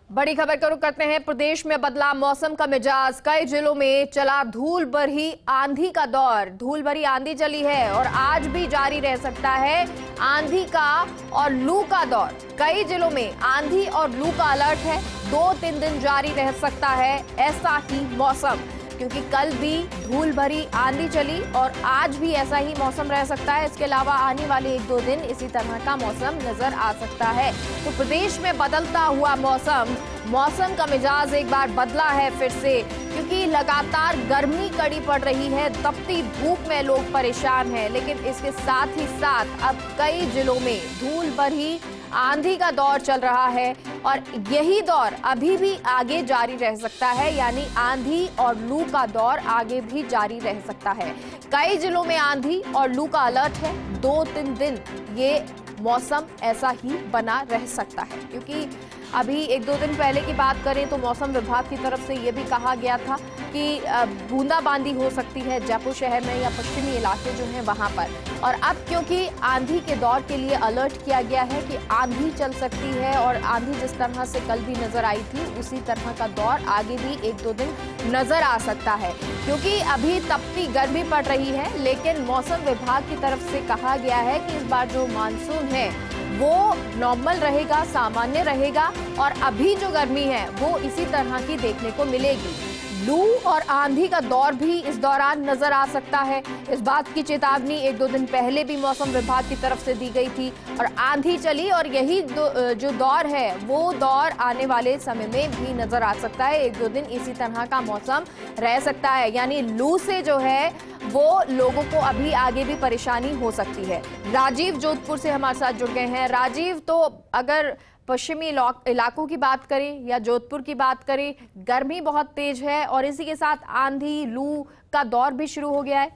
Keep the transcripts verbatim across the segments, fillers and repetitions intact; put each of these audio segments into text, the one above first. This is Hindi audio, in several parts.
बड़ी खबर का रुख करते हैं। प्रदेश में बदला मौसम का मिजाज। कई जिलों में चला धूल भरी आंधी का दौर। धूल भरी आंधी चली है और आज भी जारी रह सकता है आंधी का और लू का दौर। कई जिलों में आंधी और लू का अलर्ट है। दो तीन दिन जारी रह सकता है ऐसा ही मौसम, क्योंकि कल भी धूल भरी आंधी चली और आज भी ऐसा ही मौसम रह सकता है। इसके अलावा आने वाले एक दो दिन इसी तरह का मौसम नजर आ सकता है। तो प्रदेश में बदलता हुआ मौसम मौसम का मिजाज एक बार बदला है फिर से, क्योंकि लगातार गर्मी कड़ी पड़ रही है। तपती धूप में लोग परेशान हैं, लेकिन इसके साथ ही साथ अब कई जिलों में धूल भरी आंधी का दौर चल रहा है और यही दौर अभी भी आगे जारी रह सकता है, यानी आंधी और लू का दौर आगे भी जारी रह सकता है। कई जिलों में आंधी और लू का अलर्ट है। दो तीन दिन ये मौसम ऐसा ही बना रह सकता है, क्योंकि अभी एक दो दिन पहले की बात करें तो मौसम विभाग की तरफ से ये भी कहा गया था कि बूंदाबांदी हो सकती है जयपुर शहर में या पश्चिमी इलाके जो हैं वहां पर। और अब क्योंकि आंधी के दौर के लिए अलर्ट किया गया है कि आंधी चल सकती है और आंधी जिस तरह से कल भी नजर आई थी उसी तरह का दौर आगे भी एक दो दिन नजर आ सकता है, क्योंकि अभी तपती गर्मी पड़ रही है। लेकिन मौसम विभाग की तरफ से कहा गया है कि इस बार जो मानसून है वो नॉर्मल रहेगा, सामान्य रहेगा और अभी जो गर्मी है वो इसी तरह की देखने को मिलेगी। लू और आंधी का दौर भी इस दौरान नजर आ सकता है। इस बात की चेतावनी एक दो दिन पहले भी मौसम विभाग की तरफ से दी गई थी और आंधी चली और यही जो दौर है वो दौर आने वाले समय में भी नजर आ सकता है। एक दो दिन इसी तरह का मौसम रह सकता है, यानी लू से जो है वो लोगों को अभी आगे भी परेशानी हो सकती है। राजीव जोधपुर से हमारे साथ जुड़ गए हैं। राजीव, तो अगर पश्चिमी इलाकों की बात करें या जोधपुर की बात करें, गर्मी बहुत तेज है और इसी के साथ आंधी लू का दौर भी शुरू हो गया है।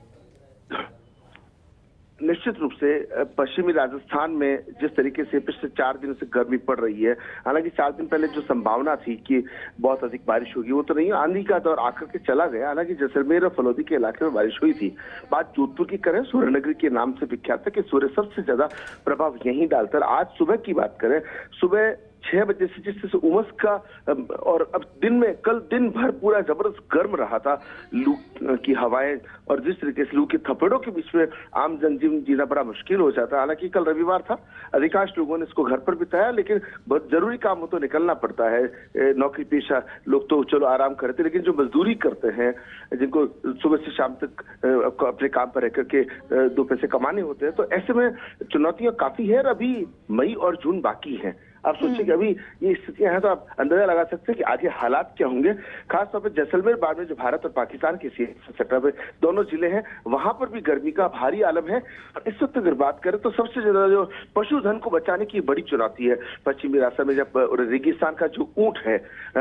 निश्चित रूप से पश्चिमी राजस्थान में जिस तरीके से पिछले चार दिनों से गर्मी पड़ रही है, हालांकि चार दिन पहले जो संभावना थी कि बहुत अधिक बारिश होगी वो तो नहीं, आंधी का दौर आकर के चला गया। हालांकि जैसलमेर और फलौदी के इलाके में बारिश हुई थी। बात जोधपुर की करें, सूर्य नगरी के नाम से विख्यात है कि सूर्य सबसे ज्यादा प्रभाव यहीं डालता है। आज सुबह की बात करें, सुबह छह बजे से जिस तरह उमस का और अब दिन में कल दिन भर पूरा जबरदस्त गर्म रहा था, लू की हवाएं और जिस तरीके से लू के थपेड़ों के बीच में आम जनजीवन जीना बड़ा मुश्किल हो जाता है। हालांकि कल रविवार था, अधिकांश लोगों ने इसको घर पर बिताया, लेकिन बहुत जरूरी काम हो तो निकलना पड़ता है। नौकरी पेशा लोग तो चलो आराम करते, लेकिन जो मजदूरी करते हैं, जिनको सुबह से शाम तक अपने काम पर रह करके दो पैसे कमाने होते हैं, तो ऐसे में चुनौतियां काफी है। अभी मई और जून बाकी है। आप सोचिए कि अभी ये स्थितियां हैं तो आप अंदाजा लगा सकते हैं कि आगे हालात क्या होंगे। खासतौर पर जैसलमेर बाड़मेर जो भारत और पाकिस्तान के सेक्टर में दोनों जिले हैं, वहां पर भी गर्मी का भारी आलम है। और इस वक्त अगर बात करें तो सबसे ज्यादा जो पशुधन को बचाने की बड़ी चुनौती है पश्चिमी राजस्थान में। जब रेगिस्तान का जो ऊंट है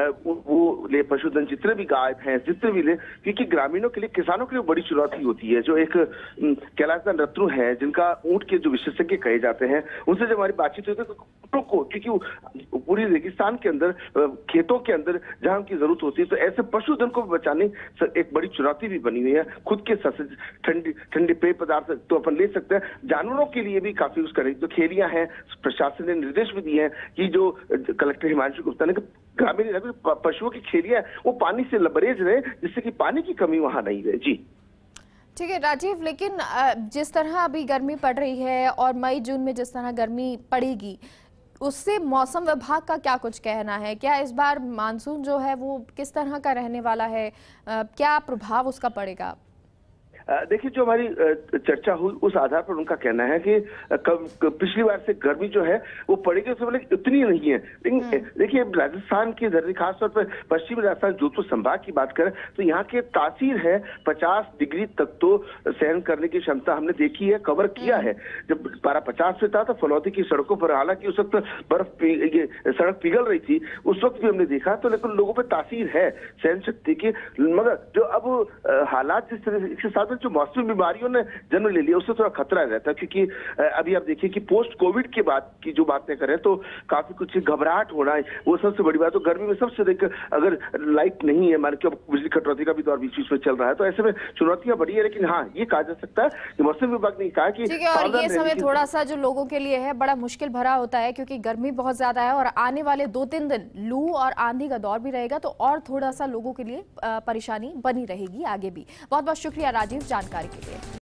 वो ले, पशुधन जितने भी गाय हैं जितने भी ले, क्योंकि ग्रामीणों के लिए, किसानों के लिए बड़ी चुनौती होती है। जो एक कैलाशदान रत्नु है जिनका ऊंट के जो विशेषज्ञ कहे जाते हैं, उनसे जब हमारी बातचीत होती है तो ऊँटों को, क्योंकि पूरी रेगिस्तान के अंदर, खेतों के अंदर जहां उनकी जरूरत होती है, तो ऐसे पशुधन को बचाने एक बड़ी चुनौती भी बनी हुई है। खुद के ठंडी ठंडे पेय पदार्थ तो अपन ले सकते हैं, जानवरों के लिए भी काफी उसका जो खेलियां हैं, प्रशासन ने निर्देश भी दिए हैं कि जो कलेक्टर हिमांशु गुप्ता ने, ग्रामीण इलाकों में पशुओं की खेलियां वो पानी से लबरेज रहे, जिससे कि पानी की कमी वहां नहीं रहे। जी ठीक है राजीव, लेकिन जिस तरह अभी गर्मी पड़ रही है और मई जून में जिस तरह गर्मी पड़ेगी, उससे मौसम विभाग का क्या कुछ कहना है? क्या इस बार मानसून जो है वो किस तरह का रहने वाला है? क्या प्रभाव उसका पड़ेगा? देखिए, जो हमारी चर्चा हुई उस आधार पर उनका कहना है कि पिछली बार से गर्मी जो है वो पड़ेगी, उससे पहले इतनी नहीं है। लेकिन देखिए, राजस्थान की धरती, खासतौर पर पश्चिमी राजस्थान जोधपुर संभाग की बात करें तो यहाँ के तासीर है पचास डिग्री तक तो सहन करने की क्षमता हमने देखी है, कवर किया है। जब पारा पचास पे था तो फलौदी की सड़कों पर, हालांकि उस वक्त बर्फ ये सड़क पिघल रही थी, उस वक्त भी हमने देखा, तो लेकिन लोगों पर तासीर है सहन शक्ति की। मगर जो अब हालात जिस तरह से साथ में जो मौसमी बीमारियों ने जन्म ले लिया उससे थोड़ा खतरा रहता है, क्योंकि अभी आप देखिए कि पोस्ट कोविड के बाद की जो बातें करें तो काफी कुछ घबराहट होना है, वो सबसे बड़ी बात। तो गर्मी में सबसे अधिक अगर लाइट नहीं है, मान के बिजली कटौती का भी दौर बीच बीच में चल रहा है, तो ऐसे में चुनौतियां बढ़ी है। लेकिन हाँ, ये कहा जा सकता है कि मौसम विभाग ने कहा कि ठीक है, और ये समय थोड़ा सा जो लोगों के लिए है बड़ा मुश्किल भरा होता है, क्योंकि गर्मी बहुत ज्यादा है और आने वाले दो तीन दिन लू और आंधी का दौर भी रहेगा, तो और थोड़ा सा लोगों के लिए परेशानी बनी रहेगी आगे भी। बहुत बहुत शुक्रिया राजीव जानकारी के लिए।